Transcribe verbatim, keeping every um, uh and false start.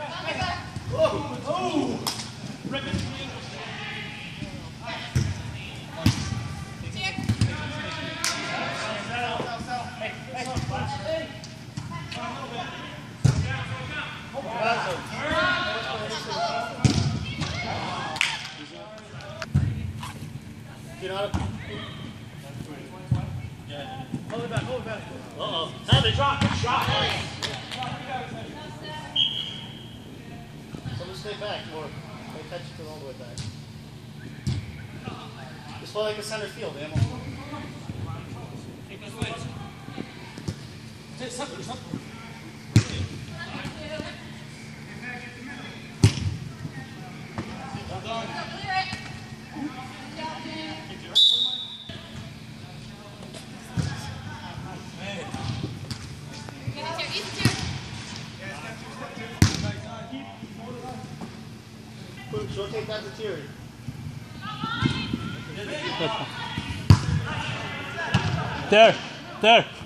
You know how to... Yeah. Hold it back, hold it back. Uh-oh. Have it, drop, drop. Someone stay back more. Pay attention to it all the way back. Just play like a center field, Emil. Take those weights. Take something, something. Rotate that to Thierry. There, there.